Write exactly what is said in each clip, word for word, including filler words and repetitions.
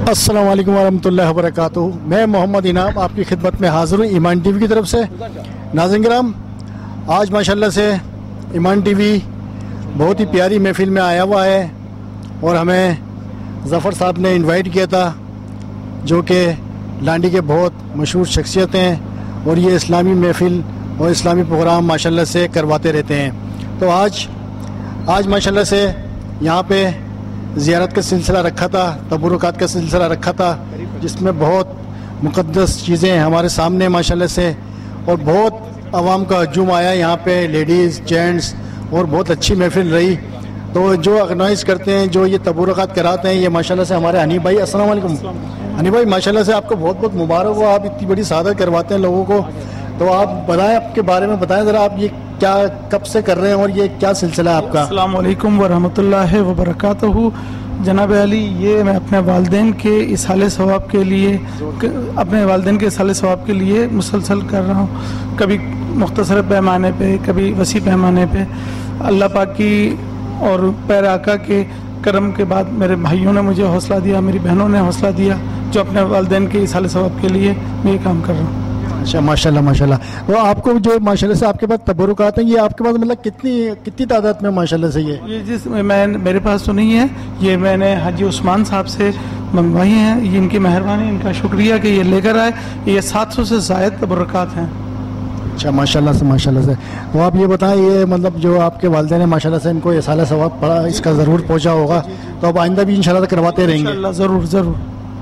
السلام علیکم ورحمۃ اللہ وبرکاتہ. میں محمد انعام آپ کی خدمت میں حاضر ہوں ایمان ٹی وی کی طرف سے. ناظرین کرام، آج ماشاءاللہ سے ایمان ٹی وی بہت ہی پیاری محفل میں آیا ہوا ہے اور ہمیں ظفر صاحب نے انوائٹ کیا تھا، جو کہ لانڈی کے بہت مشہور شخصیت ہیں اور یہ اسلامی محفل اور اسلامی پروگرام ماشاءاللہ سے کرواتے رہتے ہیں. تو آج آج ماشاءاللہ سے یہاں پہ زیارت کا سلسلہ رکھا تھا، تبرکات کا سلسلہ رکھا تھا، جس میں بہت مقدس چیزیں ہمارے سامنے ماشاءاللہ سے، اور بہت عوام کا ہجوم آیا یہاں پہ، لیڈیز جینٹس، اور بہت اچھی محفل رہی. تو جو آرگنائز کرتے ہیں، جو یہ تبرکات کراتے ہیں، یہ ماشاءاللہ سے ہمارے حنیف بھائی. السلام علیکم حنیف بھائی، ماشاءاللہ سے آپ کو بہت بہت مبارک ہو، آپ اتنی بڑی سعادت کرواتے ہیں لوگوں کو. تو آپ بتائیں، آپ کے بارے میں بتائیں ذرا، آپ یہ کیا کب سے کر رہے ہیں اور یہ کیا سلسلہ ہے آپ کا؟ السلام علیکم ورحمۃ اللہ وبرکاتہ. جناب علی، یہ میں اپنے والدین کے اصحال ثواب کے لیے اپنے والدین کے اصحال ثواب کے لیے مسلسل کر رہا ہوں، کبھی مختصر پیمانے پہ، کبھی وسیع پیمانے پہ. اللہ پاک کی اور پیر آقا کے کرم کے بعد میرے بھائیوں نے مجھے حوصلہ دیا، میری بہنوں نے حوصلہ دیا، جو اپنے والدین کے اصحال ثواب کے لیے میں یہ کام کر رہا ہوں. اچھا، ماشاء اللہ ماشاء اللہ. تو آپ کو جو ماشاء اللہ سے آپ کے پاس تبرکات ہیں، یہ آپ کے پاس مطلب کتنی کتنی تعداد میں ماشاء اللہ سے یہ یہ جس میں میرے پاس تو نہیں ہے، یہ میں نے حاجی عثمان صاحب سے منگوائی ہیں. یہ ان کی مہربانی، ان کا شکریہ کہ یہ لے کر آئے. یہ سات سو سے زائد تبرکات ہیں. اچھا، ماشاء اللہ سے ماشاء اللہ سے. تو آپ یہ بتائیں، یہ مطلب جو آپ کے والدین ہیں ماشاء اللہ سے، ان کو یہ سال ثواب پڑا، اس کا ضرور پہنچا ہوگا، تو اب آئندہ بھی انشاءاللہ کرواتے رہیں گے انشاءاللہ. ضرور ضرور.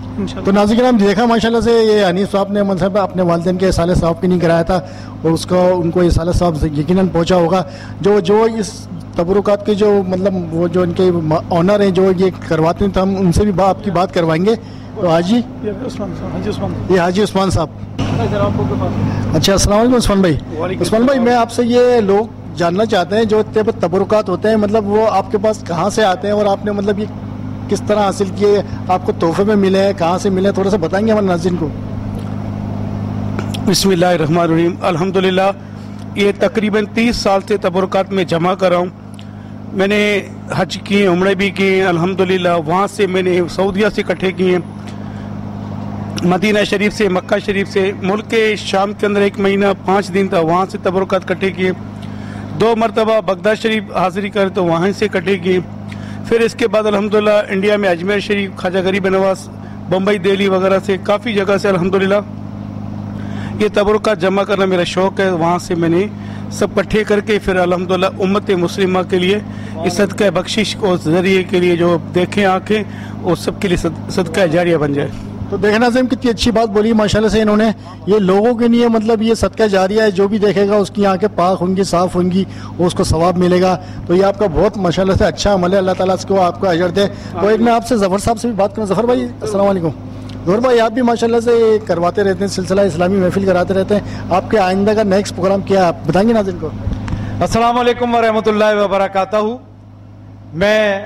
تو ناظرین ہم دیکھا ماشاءاللہ سے یہ حنیف صاحب نے مطلب اپنے والدین کے اصحال ثواب کی نہیں کرایا تھا، اور اس کو ان کو اصحال ثواب یقیناً پہنچا ہوگا. جو جو اس تبرکات کے جو مطلب وہ جو ان کے آنر ہیں، جو یہ کرواتے ہیں، تو ہم ان سے بھی آپ کی بات کروائیں گے. تو حاجی یہ حاجی عثمان صاحب. اچھا، السلام علیکم عثمان بھائی. عثمان بھائی، میں آپ سے یہ لوگ جاننا چاہتے ہیں جو تبرکات ہوتے ہیں، مطلب وہ آپ کے پاس کہاں سے آتے ہیں، اور آپ نے مطلب یہ کس طرح حاصل کیے، آپ کو تحفے میں ملے ہیں، کہاں سے ملے، تھوڑا سا بتائیں گے ہمارے ناظرین کو؟ بسم اللہ الرحمن الرحیم. الحمدللہ یہ تقریباً تیس سال سے تبرکات میں جمع کر رہا ہوں. میں نے حج کیے، عمرے بھی کیے الحمدللہ. وہاں سے میں نے سعودیہ سے اکٹھے کیے، مدینہ شریف سے، مکہ شریف سے. ملک کے شام کے اندر ایک مہینہ پانچ دن تھا، وہاں سے تبرکات اکٹھے کیے. دو مرتبہ بغداد شریف حاضری کرے تو وہاں سے اکٹھے کیے. پھر اس کے بعد الحمدللہ انڈیا میں اجمیر شریف، خواجہ غریب نواز، بمبئی، دہلی وغیرہ سے کافی جگہ سے الحمدللہ یہ تبرکات جمع کرنا میرا شوق ہے. وہاں سے میں نے سب اکٹھے کر کے پھر الحمدللہ امت مسلمہ کے لیے اس صدقہ بخشش کو ذریعے کے لیے جو دیکھیں آنکھیں، اور سب کے لیے صدقہ جاریہ بن جائے. تو دیکھنا ناظرین کتنی اچھی بات بولی ماشاءاللہ سے انہوں نے. یہ لوگوں کے لیے مطلب یہ صدقہ جاریہ ہے، جو بھی دیکھے گا اس کی آنکھیں پاک ہوں گی، صاف ہوں گی، اور اس کو ثواب ملے گا. تو یہ آپ کا بہت ماشاءاللہ سے اچھا عمل ہے، اللہ تعالیٰ اس کو آپ کو اجر دے. تو ایک میں آپ سے ظفر صاحب سے بھی بات کروں. ظفر بھائی السلام علیکم. ظفر بھائی، آپ بھی ماشاءاللہ سے کرواتے رہتے ہیں، سلسلہ اسلامی محفل کراتے رہتے ہیں. آپ کے آئندہ کا نیکسٹ پروگرام کیا ہے، آپ بتائیں گے ناظرین کو؟ السلام علیکم ورحمۃ اللہ وبرکاتہ. میں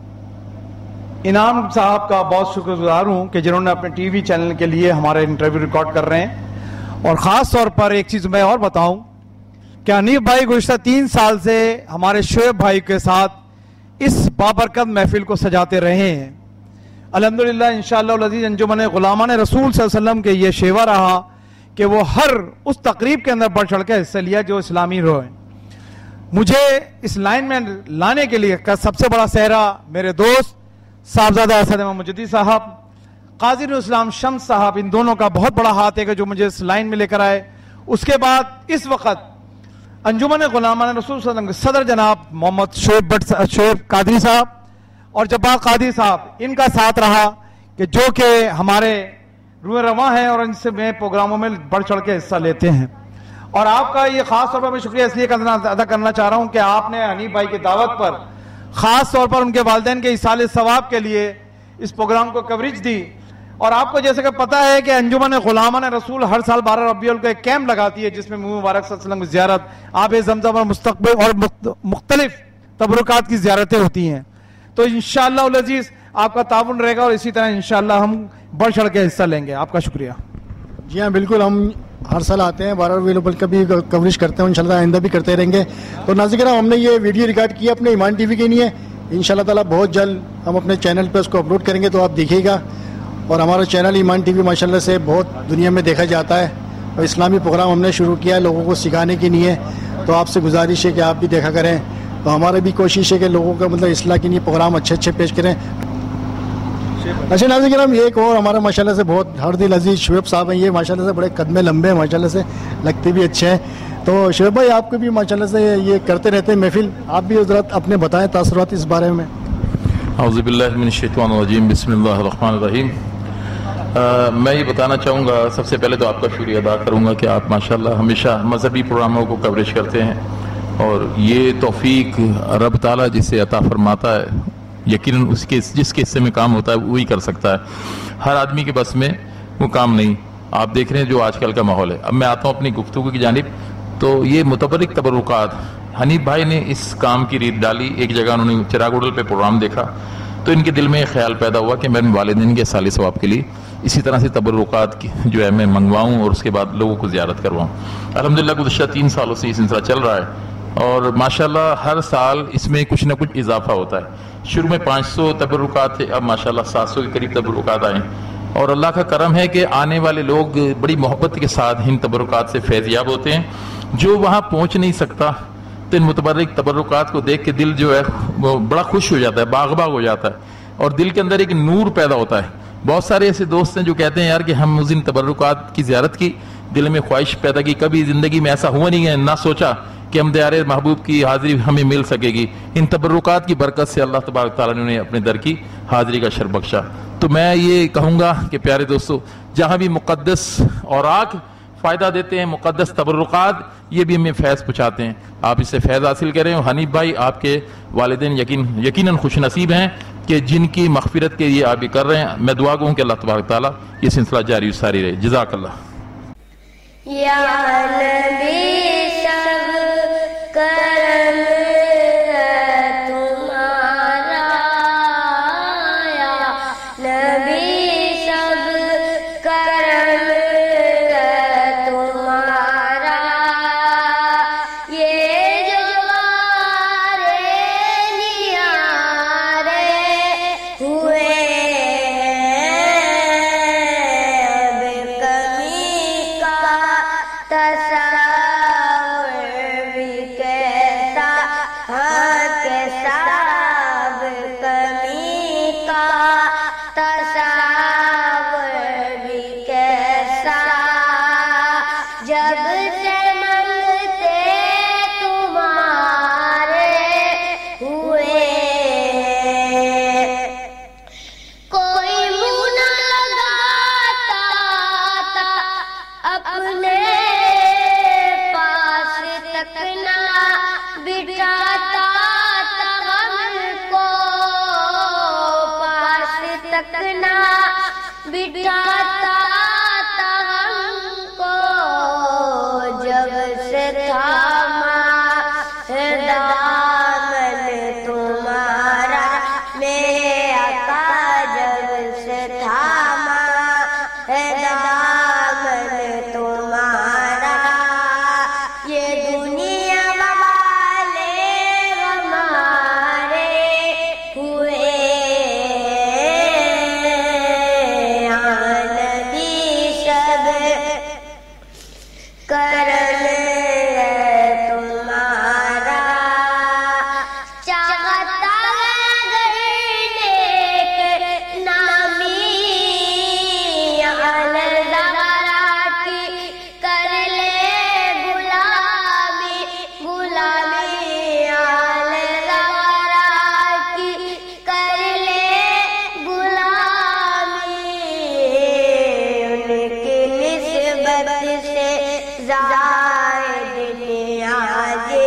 انعام صاحب کا بہت شکر گزار ہوں کہ جنہوں نے اپنے ٹی وی چینل کے لیے ہمارے انٹرویو ریکارڈ کر رہے ہیں. اور خاص طور پر ایک چیز میں اور بتاؤں کہ حنیف بھائی گزشتہ تین سال سے ہمارے شعیب بھائی کے ساتھ اس بابرکت محفل کو سجاتے رہے ہیں. الحمدللہ انشاءاللہ العزیز انجمن غلامان رسول صلی اللہ علیہ وسلم کے یہ شیوا رہا کہ وہ ہر اس تقریب کے اندر بڑھ چڑھ کے حصہ لیا جو اسلامی رو ہے. مجھے اس لائن میں لانے کے لیے سب سے بڑا سہرا میرے دوست صاحبزادہ اسد امام مجدی صاحب، قاضی الاسلام شمس صاحب، ان دونوں کا بہت بڑا ہاتھ ہے کہ جو مجھے اس لائن میں لے کر آئے. اس کے بعد اس وقت انجمن غلامان رسول صلی اللہ علیہ وسلم کے صدر جناب محمد شعیب بٹ شعیب قادری صاحب اور جبار قادری صاحب، ان کا ساتھ رہا کہ جو کہ ہمارے روح رواں ہیں اور ان سے میں پروگراموں میں بڑھ چڑھ کے حصہ لیتے ہیں. اور آپ کا یہ خاص طور پر میں شکریہ اس لیے ادا کرنا چاہ رہا ہوں کہ آپ نے حنیف بھائی کی دعوت پر خاص طور پر ان کے والدین کے اصحال ثواب کے لیے اس پروگرام کو کوریج دی. اور آپ کو جیسے کہ پتہ ہے کہ انجمن غلامان رسول ہر سال بارہ ربیع الاول کو ایک کیمپ لگاتی ہے جس میں مبارک صلی اللہ علیہ وسلم کی زیارت، آب زمزم اور مستقبل اور مختلف تبرکات کی زیارتیں ہوتی ہیں. تو انشاءاللہ العزیز آپ کا تعاون رہے گا اور اسی طرح انشاءاللہ ہم بڑھ چڑھ کے حصہ لیں گے. آپ کا شکریہ. جی ہاں بالکل، ہم ہر سال آتے ہیں، بارہ ربیع الاول کا بھی کوریج کرتے ہیں، انشاءاللہ آئندہ بھی کرتے رہیں گے. تو ناظرین ہم نے یہ ویڈیو ریکارڈ کیا اپنے ایمان ٹی وی کے لیے، انشاءاللہ تعالیٰ بہت جلد ہم اپنے چینل پہ اس کو اپلوڈ کریں گے، تو آپ دیکھیے گا. اور ہمارا چینل ایمان ٹی وی ماشاءاللہ سے بہت دنیا میں دیکھا جاتا ہے اور اسلامی پروگرام ہم نے شروع کیا ہے لوگوں کو سکھانے کے لیے. تو آپ سے گزارش ہے کہ آپ بھی دیکھا کریں. تو ہمارا بھی کوشش ہے کہ لوگوں کا مطلب اصلاح کے لیے پروگرام اچھے اچھے پیش کریں. اچھا ناظرین کرام ایک اور ہمارا ماشاءاللہ سے بہت ہر دل عزیز شعیب صاحب ہیں. یہ ماشاءاللہ سے بڑے قدمے لمبے ہیں ماشاءاللہ سے لگتے بھی اچھے ہیں. تو شعیب بھائی آپ کو بھی ماشاءاللہ سے یہ کرتے رہتے ہیں محفل, آپ بھی حضرات اپنے بتائیں تاثرات اس بارے میں. اعوذ باللہ من الشیطان الرجیم بسم اللہ الرحمن الرحیم. میں یہ بتانا چاہوں گا سب سے پہلے تو آپ کا شکریہ ادا کروں گا کہ آپ ماشاءاللہ ہمیشہ مذہبی پروگراموں کو کوریج کرتے ہیں اور یہ توفیق رب تعالیٰ جسے عطا فرماتا ہے یقیناً اس کے جس کے حصے میں کام ہوتا ہے وہی کر سکتا ہے. ہر آدمی کے بس میں وہ کام نہیں. آپ دیکھ رہے ہیں جو آج کل کا ماحول ہے. اب میں آتا ہوں اپنی گفتگو کی جانب. تو یہ متبرک تبرکات حنیف بھائی نے اس کام کی ریت ڈالی. ایک جگہ انہوں نے چراغ اڈل پہ پروگرام دیکھا تو ان کے دل میں خیال پیدا ہوا کہ میں والدین کے سال ثواب کے لیے اسی طرح سے تبرکات کی جو ہے میں منگواؤں اور اس کے بعد لوگوں کو زیارت کرواؤں. الحمدللہ گزشتہ تین سالوں سے یہ سلسلہ چل رہا ہے اور ماشاءاللہ ہر سال اس میں کچھ نہ کچھ اضافہ ہوتا ہے. شروع میں پانچ سو تبرکات تھے, اب ماشاءاللہ سات سو کے قریب تبرکات آئے اور اللہ کا کرم ہے کہ آنے والے لوگ بڑی محبت کے ساتھ ان تبرکات سے فیض یاب ہوتے ہیں. جو وہاں پہنچ نہیں سکتا تو ان متبرک تبرکات کو دیکھ کے دل جو ہے وہ بڑا خوش ہو جاتا ہے, باغ باغ ہو جاتا ہے اور دل کے اندر ایک نور پیدا ہوتا ہے. بہت سارے ایسے دوست ہیں جو کہتے ہیں یار کہ ہم اس دن تبرکات کی زیارت کی, دل میں خواہش پیدا کی, کبھی زندگی میں ایسا ہوا نہیں ہے, نہ سوچا کہ ہم دیار محبوب کی حاضری ہمیں مل سکے گی. ان تبرکات کی برکت سے اللہ تبارک تعالیٰ نے انہیں اپنے در کی حاضری کا شرف بخشا. تو میں یہ کہوں گا کہ پیارے دوستو, جہاں بھی مقدس اوراق فائدہ دیتے ہیں, مقدس تبرکات یہ بھی ہمیں فیض پہنچاتے ہیں. آپ اس سے فیض حاصل کریں. حنیف بھائی آپ کے والدین یقین یقیناً خوش نصیب ہیں کہ جن کی مغفرت کے لیے آپ بھی کر رہے ہیں. میں دعا گوں کہ اللہ تبارک تعالیٰ یہ سلسلہ جاری و ساری رہے. جزاک اللہ. یا نبی سب کرم تمہارا, یا نبی سب کرم تمہارا, یہ جوارے نیارے ہوئے اب کمی کا تصور بھی کیسا, ہاں کیسا اب کمی کا تصور بھی کیسا, جب سے منگتے تمہارے ہوئے کوئی منہ نہ لگاتا تھا, اپنے پاس تک نہ بٹھاتا تھا ہم کو, پاس تک نہ بٹھاتا تھا ہم کو, جب سے تھاما ہے دامن تمہارا میرے آقا, جب سے تھاما ہے دامن تمہارا, یہ دنیا والے ہمارے ہوئے, یا نبی سب کرم تمہارا, چاہتا اگر نیک نامی الزہرا کی کر لے غلامی, غلامی الزہرا کی کر لے غلامی, ان کی نسبت سے زائد نیازی,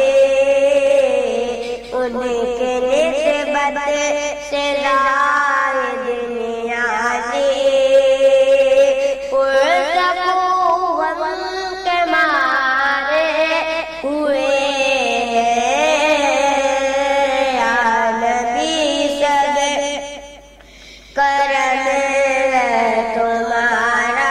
ان کے نسبت سے زائد نیازی, پرسکو غم کے مارے ہوئے, یا نبی سب کرم تمہارا,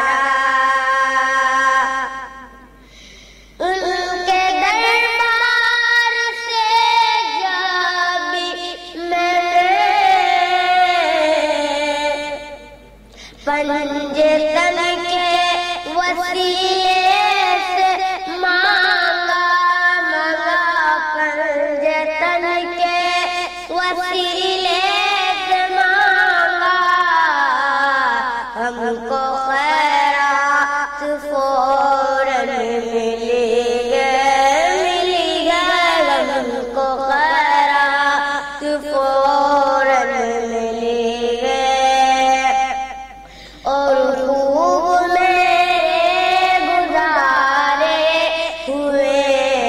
ان کے دربار سے جب میں نے پنجتن کے وسیلے سے مانگا مانگا پنجتن کے وسیلے سے مانگا ہم کو خیرات فوراً ملی گئے ملی گئے ہم کو خیرات فوراً ملی گئے اور خوب میرے گزارے ہوئے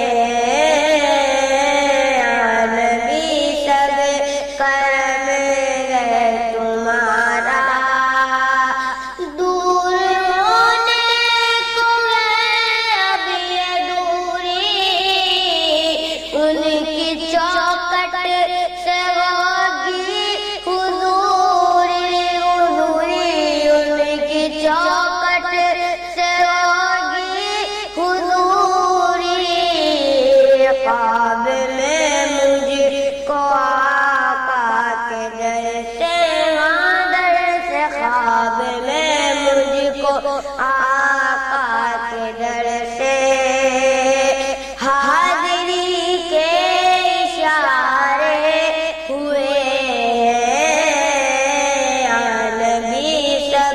نبی سب کرم ہے تمہارا دور ہونے کو ہے اب یہ دوری ان کی چوکٹ سے ہوگی حضوری حضوری ان کی چوکٹ سے ہوگی حضوری خواب میں مجھ کو آقا کے در سے ہاں در سے خواب میں مجھ کو آقا کے در سے حاضری کے اشارے ہوئے یا نبی سب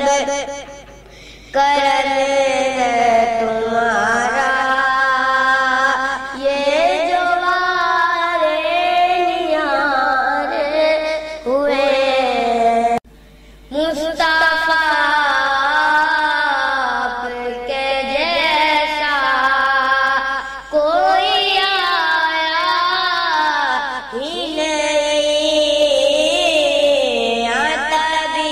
کرم ہے تمہارا یہ جو بارے نیارے ہوئے مصطفیٰ آپ کے جیسا کوئی آیا ہی نہیں آتا بھی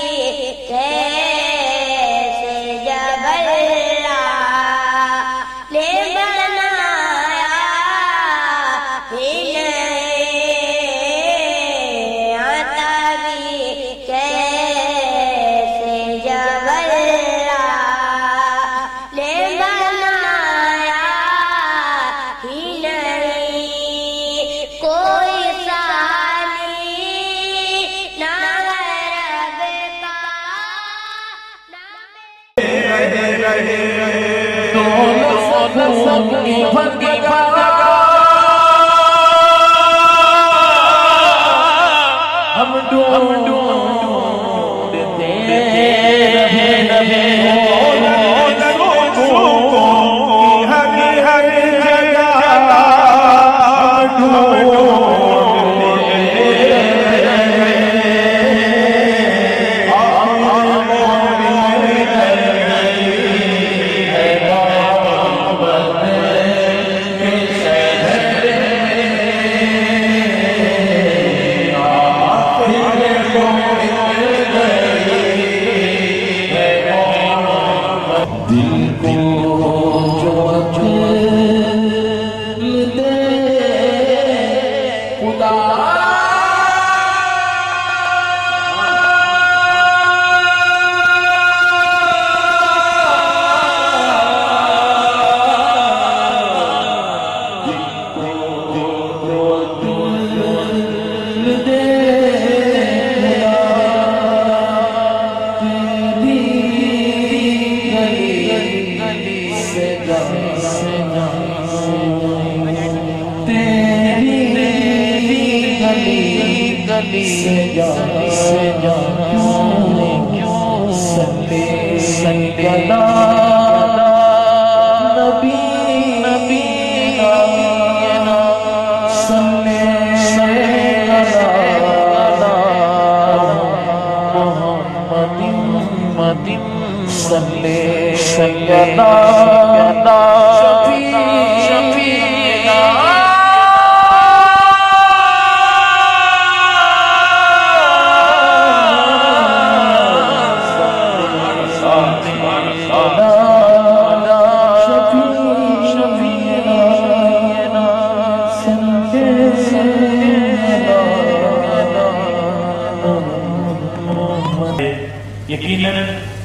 کیسے جب اللہ نے بنایا ہی نہیں آتا بھی کیسے جب اللہ نے بنایا ہی نہیں کوئی ثانی نہ غیرب کا ہم ڈھونڈتے رہے رہے ہر جگہ یقیناً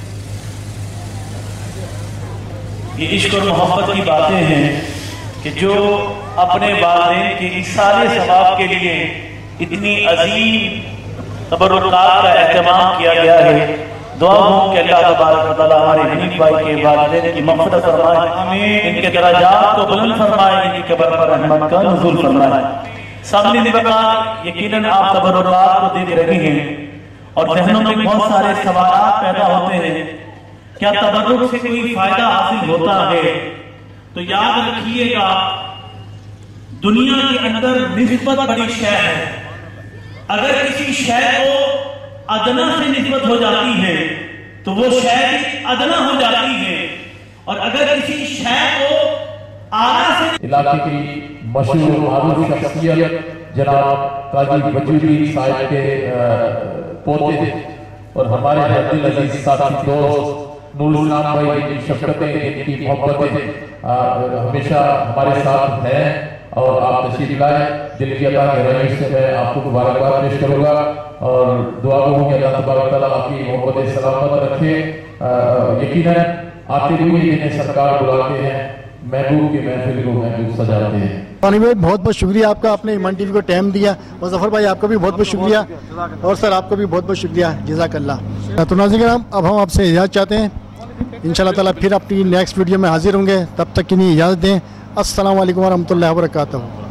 یہ عشق اور محبت کی باتیں ہیں کہ جو اپنے والدین کے ایصال ثواب کے لیے اتنی عظیم تبرکات کا اہتمام کیا گیا ہے، دعا ہوں کہ اللہ تبارک و تعالیٰ ہمارے حنیف بھائی کے والدین کی مغفرت فرمائے، ان کے درجات کو بلند فرمائے، ان کی قبر پر رحمت کا نزول فرمائے۔ سامنے نبکار یقیناً آپ تبرکات کو دیکھ رہے ہیں اور ذہنوں میں بہت سارے سوالات پیدا ہوتے ہیں، کیا تبرک سے کوئی فائدہ حاصل ہوتا ہے؟ تو یاد رکھیے گا دنیا کے اندر نسبت بڑی شے ہے، اگر کسی شے کو ادنا سے نسبت ہو جاتی ہے تو وہ شے ادنا ہو جاتی ہے، اور اگر کسی شے کو اعلیٰ سے علاقے کی مشہور و معروف شخصیت جناب قاضی وجودی صاحب کے پوتے تھے اور ہمارے دل عزیز ساتھی دوست نور اسلام بھائی کی شفقتیں، ان کی محبتیں ہمیشہ ہمارے ساتھ ہیں اور آپ تشریف لائے۔ دل کی عطا کے رحم سے میں آپ کو مبارکباد پیش کروں گا اور دعا کروں کہ اللہ تبارک تعالیٰ آپ کی محبت سلامت رکھے۔ یقیناً آتے ہوئے جنہیں سرکار بلاتے ہیں محبوب کی محفل کو محبوب سجاتے ہیں۔ پانی بھائی بہت بہت شکریہ آپ کا، آپ نے ایمان ٹی وی کو ٹائم دیا۔ مظفر بھائی آپ کا بھی بہت بہت شکریہ، اور سر آپ کو بھی بہت بہت شکریہ، جزاک اللہ۔ تو ناظرین کرام اب ہم آپ سے اجازت چاہتے ہیں، انشاءاللہ تعالیٰ پھر اپنی نیکسٹ ویڈیو میں حاضر ہوں گے، تب تک کے لیے اجازت دیں۔ السلام علیکم ورحمۃ اللہ وبرکاتہ۔